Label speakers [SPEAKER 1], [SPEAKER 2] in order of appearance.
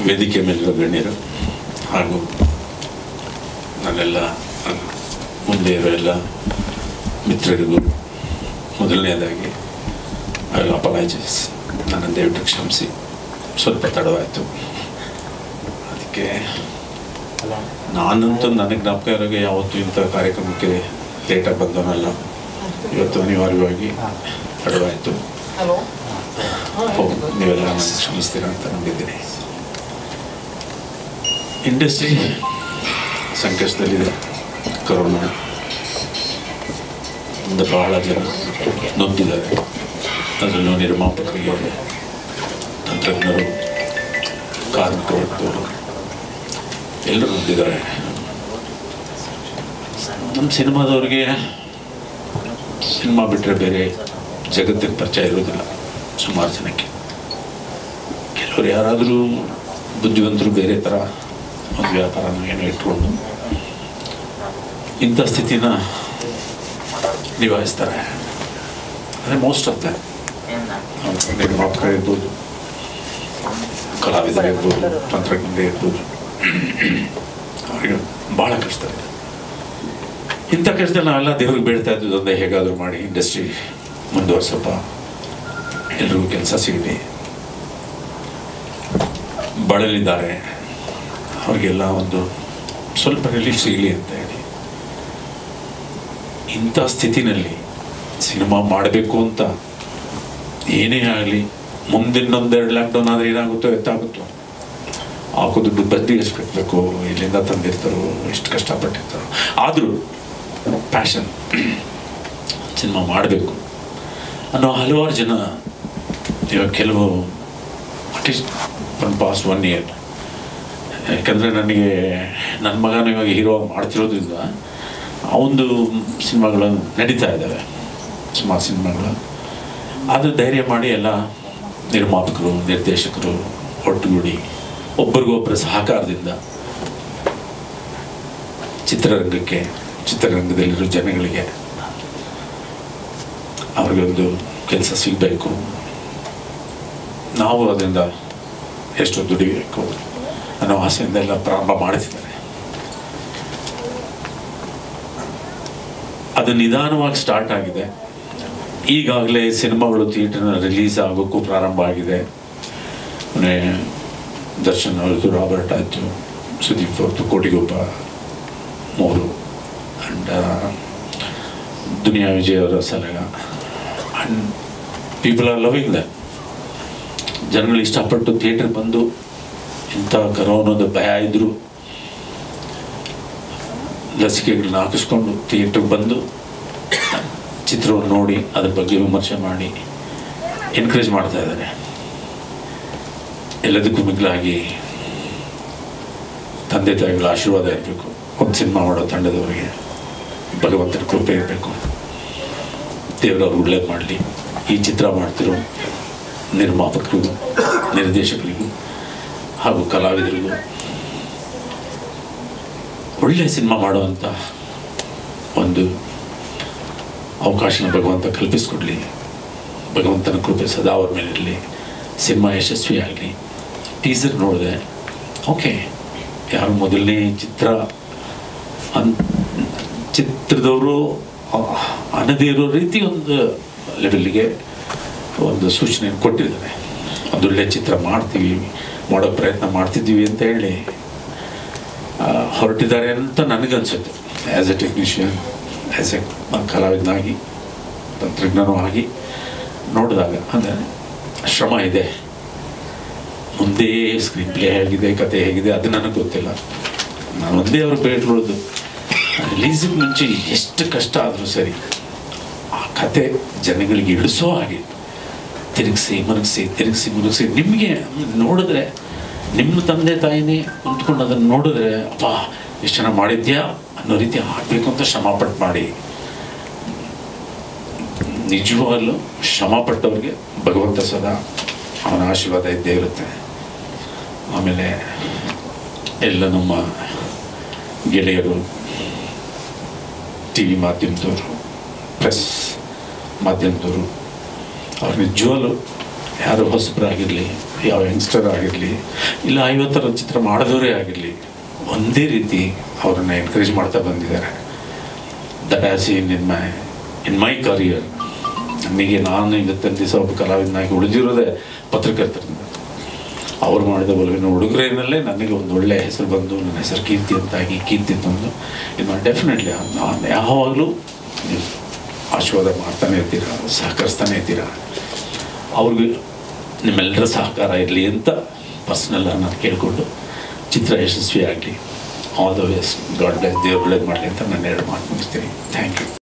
[SPEAKER 1] ವೇದಿಕೆ ಮೇಲಿರೋ ಗಣ್ಯರು ಹಾಗೂ ನನ್ನೆಲ್ಲ ಮುಂದೆ ಇರೋ ಎಲ್ಲ ಮಿತ್ರರಿಗೂ ಮೊದಲನೇದಾಗಿ ಐ ವಿಲ್ ಅಪಾಲೈಜೈಸ್. ನನ್ನ ದಯವಿಟ್ಟು ಕ್ಷಮಿಸಿ, ಸ್ವಲ್ಪ ತಡವಾಯಿತು. ಅದಕ್ಕೆ ನಾನಂತೂ ನನಗೆ ಜ್ಞಾಪಕ ಇರೋಗೆ ಯಾವತ್ತೂ ಇಂಥ ಕಾರ್ಯಕ್ರಮಕ್ಕೆ ಲೇಟಾಗಿ ಬಂದವನಲ್ಲ. ಇವತ್ತು ಅನಿವಾರ್ಯವಾಗಿ ತಡವಾಯಿತು. ನೀವೆಲ್ಲ ನನ್ನ ಕ್ಷಮಿಸ್ತೀರ ಅಂತ ನಂಬಿದ್ದೀನಿ. ಇಂಡಸ್ಟ್ರಿ ಸಂಕಷ್ಟದಲ್ಲಿದೆ. ಕೊರೋನಾ ಇಂದ ಬಹಳ ಜನ ನೊಂದಿದ್ದಾರೆ. ಅದರಲ್ಲೂ ನಿರ್ಮಾಪಕರಿಗೆ, ತಂತ್ರಜ್ಞರು, ಕಾರ್ಮಿಕರು ಎಲ್ಲರೂ ನೊಂದಿದ್ದಾರೆ. ನಮ್ಮ ಸಿನಿಮಾದವ್ರಿಗೆ ಸಿನಿಮಾ ಬಿಟ್ಟರೆ ಬೇರೆ ಜಗತ್ತಿನ ಪರಿಚಯ ಇರೋದಿಲ್ಲ ಸುಮಾರು ಜನಕ್ಕೆ. ಕೆಲವರು ಯಾರಾದರೂ ಬುದ್ಧಿವಂತರು ಬೇರೆ ಥರ ಒಂದು ವ್ಯಾಪಾರನ ಏನೋ ಇಟ್ಕೊಂಡು ಇಂಥ ಸ್ಥಿತಿನ ನಿಭಾಯಿಸ್ತಾರೆ. ಅಂದರೆ ಮೋಸ್ಟ್ ಆಫ್ ದ ನಿರ್ಮಾಪಕರು ಇರ್ಬೋದು, ಕಲಾವಿದರು ಇರ್ಬೋದು, ತಂತ್ರಜ್ಞರು ಇರ್ಬೋದು, ಅವರಿಗೆ ಭಾಳ ಕಷ್ಟ ಇದೆ. ಇಂಥ ಕಷ್ಟದಲ್ಲಿ ನಾವೆಲ್ಲ ದೇವ್ರಿಗೆ ಬೇಡ್ತಾ ಇದ್ದು ಒಂದೇ, ಹೇಗಾದರೂ ಮಾಡಿ ಇಂಡಸ್ಟ್ರಿ ಮುಂದುವರ್ಸಪ್ಪ, ಎಲ್ರಿಗೂ ಕೆಲಸ ಸಿಗಲಿ. ಬಳಲಿದ್ದಾರೆ, ಅವ್ರಿಗೆಲ್ಲ ಒಂದು ಸ್ವಲ್ಪ ರಿಲೀಫ್ ಸಿಗಲಿ ಅಂತ ಹೇಳಿ. ಇಂಥ ಸ್ಥಿತಿನಲ್ಲಿ ಸಿನಿಮಾ ಮಾಡಬೇಕು ಅಂತ ಏನೇ ಆಗಲಿ, ಮುಂದಿನೊಂದೆರಡು ಲಾಕ್ಡೌನ್ ಆದರೆ ಏನಾಗುತ್ತೋ ಎತ್ತಾಗುತ್ತೋ, ಹಾಕೋ ದುಡ್ಡು ಬಡ್ಡಿ ಎಷ್ಟು ಕಟ್ಟಬೇಕು, ಎಲ್ಲಿಂದ ತಂದಿರ್ತಾರೋ, ಎಷ್ಟು ಕಷ್ಟಪಟ್ಟಿರ್ತಾರೋ, ಆದರೂ ಪ್ಯಾಷನ್ ಸಿನಿಮಾ ಮಾಡಬೇಕು ಅನ್ನೋ ಹಲವಾರು ಜನ ಇವಾಗ ಕೆಲವು ಅಟ್ಲೀಸ್ಟ್ ಒಂದು ಪಾಸ್ಟ್ 1 year. ಯಾಕಂದರೆ ನನಗೆ ನನ್ನ ಮಗನ ಇವಾಗ ಹೀರೋ ಮಾಡ್ತಿರೋದ್ರಿಂದ ಅವನದು ಸಿನಿಮಾಗಳು ನಡೀತಾ ಇದ್ದಾವೆ, ಸುಮಾರು ಸಿನಿಮಾಗಳು. ಅದು ಧೈರ್ಯ ಮಾಡಿ ಎಲ್ಲ ನಿರ್ಮಾಪಕರು, ನಿರ್ದೇಶಕರು ಒಟ್ಟುಗೂಡಿ ಒಬ್ಬರಿಗೊಬ್ಬರ ಸಹಕಾರದಿಂದ ಚಿತ್ರರಂಗದಲ್ಲಿರೋ ಜನಗಳಿಗೆ ಅವ್ರಿಗೊಂದು ಕೆಲಸ ಸಿಗಬೇಕು, ನಾವು ಅದರಿಂದ ಎಷ್ಟು ದುಡಿಬೇಕು ಅನ್ನೋ ಆಸೆಯಿಂದ ಎಲ್ಲ ಪ್ರಾರಂಭ ಮಾಡ್ತಿದ್ದಾರೆ. ಅದು ನಿಧಾನವಾಗಿ ಸ್ಟಾರ್ಟ್ ಆಗಿದೆ. ಈಗಾಗಲೇ ಸಿನಿಮಾಗಳು ಥಿಯೇಟರ್ನ ರಿಲೀಸ್ ಆಗೋಕ್ಕೂ ಪ್ರಾರಂಭ ಆಗಿದೆ. ದರ್ಶನ್ ಅವ್ರದ್ದು ರಾಬರ್ಟ್ ಆಯಿತು, ಸುದೀಪ್ ಅವ್ರದ್ದು ಕೋಟಿಗೊಬ್ಬ 3, ಆ್ಯಂಡ್ ದುನಿಯಾ ವಿಜಯ್ ಅವರ Salaga. And people are loving that. ಜನಗಳು ಇಷ್ಟಪಟ್ಟು ಥಿಯೇಟರ್ ಬಂದು, ಇಂಥ ಕರೋನಾದ ಭಯ ಇದ್ದರೂ ಲಸಿಕೆಗಳನ್ನ ಹಾಕಿಸ್ಕೊಂಡು ಥಿಯೇಟ್ರಿಗೆ ಬಂದು ಚಿತ್ರವನ್ನು ನೋಡಿ ಅದ್ರ ಬಗ್ಗೆ ವಿಮರ್ಶೆ ಮಾಡಿ ಎನ್ಕರೇಜ್ ಮಾಡ್ತಾ ಇದ್ದಾರೆ. ಎಲ್ಲದಕ್ಕೂ ಮಿಗಿಲಾಗಿ ತಂದೆ ತಾಯಿಗಳ ಆಶೀರ್ವಾದ ಇರಬೇಕು. ಒಂದು ಸಿನಿಮಾ ಮಾಡೋ ತಂಡದವರಿಗೆ ಭಗವಂತನ ಕೃಪೆ ಇರಬೇಕು. ದೇವರವ್ರು ಒಳ್ಳೇದು ಮಾಡಲಿ. ಈ ಚಿತ್ರ ಮಾಡ್ತಿರೋ ನಿರ್ಮಾಪಕರಿಗೂ, ನಿರ್ದೇಶಕರಿಗೂ ಹಾಗೂ ಕಲಾವಿದರಿಗೂ ಒಳ್ಳೆಯ ಸಿನಿಮಾ ಮಾಡುವಂಥ ಒಂದು ಅವಕಾಶನ ಭಗವಂತ ಕಲ್ಪಿಸ್ಕೊಡ್ಲಿ. ಭಗವಂತನ ಕೃಪೆ ಸದಾ ಅವ್ರ ಮೇಲಿರಲಿ. ಸಿನಿಮಾ ಯಶಸ್ವಿಯಾಗಲಿ. ಟೀಸರ್ ನೋಡಿದೆ, ಓಕೆ, ಯಾರು ಮೊದಲನೇ ಚಿತ್ರದವರು ಅನ್ನದೇ ಇರೋ ರೀತಿ ಒಂದು ಲೆವೆಲ್ಗೆ ಒಂದು ಸೂಚನೆಯನ್ನು ಕೊಟ್ಟಿದ್ದಾರೆ. ಒಂದೊಳ್ಳೆ ಚಿತ್ರ ಮಾಡೋ ಪ್ರಯತ್ನ ಮಾಡ್ತಿದ್ದೀವಿ ಅಂತ ಹೇಳಿ ಹೊರಟಿದ್ದಾರೆ ಅಂತ ನನಗನ್ಸುತ್ತೆ. As a technician, as a ಕಲಾವಿದನಾಗಿ, ತಂತ್ರಜ್ಞನೂ ಆಗಿ ನೋಡಿದಾಗ ಅಂದರೆ ಶ್ರಮ ಇದೆ. ಮುಂದೆ ಸ್ಕ್ರೀನ್ ಪ್ಲೇ ಹೇಗಿದೆ, ಕತೆ ಹೇಗಿದೆ, ಅದು ನನಗೆ ಗೊತ್ತಿಲ್ಲ. ನಾನು ಒಂದೇ ಅವ್ರಿಗೆ ಬೇಡಿರೋದು, ರಿಲೀಸಿಗೆ ಮುಂಚೆ ಎಷ್ಟು ಕಷ್ಟ ಆದರೂ ಸರಿ, ಆ ಕತೆ ಜನಗಳಿಗೆ ಇಳಿಸೋ ಹಾಗೆ ತಿರುಗಿಸಿ ಮನಗಿಸಿ ನಿಮಗೆ ನೋಡಿದ್ರೆ, ನಿಮ್ಮ ತಂದೆ ತಾಯಿನೇ ಕುಂತ್ಕೊಂಡು ಅದನ್ನು ನೋಡಿದ್ರೆ, ಅಪ್ಪ ಎಷ್ಟು ಚೆನ್ನಾಗಿ ಮಾಡಿದ್ಯಾ ಅನ್ನೋ ರೀತಿ ಆಗಬೇಕು ಅಂತ ಶ್ರಮಪಟ್ಟು ಮಾಡಿ. ನಿಜವಾಗಲೂ ಶ್ರಮಪಟ್ಟವ್ರಿಗೆ ಭಗವಂತ ಸದಾ ಅವನ ಆಶೀರ್ವಾದ ಇದ್ದೇ ಇರುತ್ತೆ. ಆಮೇಲೆ ಎಲ್ಲ ನಮ್ಮ ಗೆಳೆಯರು, ಟಿ ವಿ ಮಾಧ್ಯಮದವರು, ಪ್ರೆಸ್ ಮಾಧ್ಯಮದವರು, ಅವ್ರು ನಿಜವಾಗ್ಲೂ ಯಾರು ಹೊಸಬರಾಗಿರಲಿ, ಯಾವ ಯಂಗ್ಸ್ಟರ್ ಆಗಿರಲಿ, ಇಲ್ಲ 50 ಚಿತ್ರ ಮಾಡಿದವರೇ ಆಗಿರಲಿ, ಒಂದೇ ರೀತಿ ಅವ್ರನ್ನ ಎನ್ಕರೇಜ್ ಮಾಡ್ತಾ ಬಂದಿದ್ದಾರೆ. That has in my career. ನನಗೆ ನಾನು ಇವತ್ತಿನ ದಿವಸ ಒಬ್ಬ ಕಲಾವಿದನಾಗಿ ಉಳಿದಿರೋದೇ ಪತ್ರಕರ್ತರಿಂದ. ಅವ್ರು ಮಾಡಿದ ಒಲವಿನ ಉಡುಗೊರೆಯಲ್ಲೇ ನನಗೆ ಒಂದು ಒಳ್ಳೆಯ ಹೆಸರು ಬಂದು, ನನ್ನ ಹೆಸರು ಕೀರ್ತಿ ಅಂತಾಗಿ, ಕೀರ್ತಿ ತಂದು ಇನ್ನು ಡೆಫಿನೆಟ್ಲಿ ನಾನು ಯಾವಾಗಲೂ ನೀವು ಆಶೀರ್ವಾದ ಮಾಡ್ತಾನೆ ಇರ್ತೀರ, ಸಹಕರಿಸ್ತಾನೆ ಇರ್ತೀರ. ಅವ್ರಿಗೆ ನಿಮ್ಮೆಲ್ಲರ ಸಹಕಾರ ಇರಲಿ ಅಂತ ಪರ್ಸ್ನಲ್ ನಾನು ಕೇಳಿಕೊಂಡು ಚಿತ್ರ ಯಶಸ್ವಿ ಆಗಲಿ. All the ways. God bless. ದೇವ್ರು ಒಳ್ಳೇದು ಮಾಡಲಿ ಅಂತ ನಾನು 2 ಮಾತು ಮುಗಿಸ್ತೀನಿ. Thank you.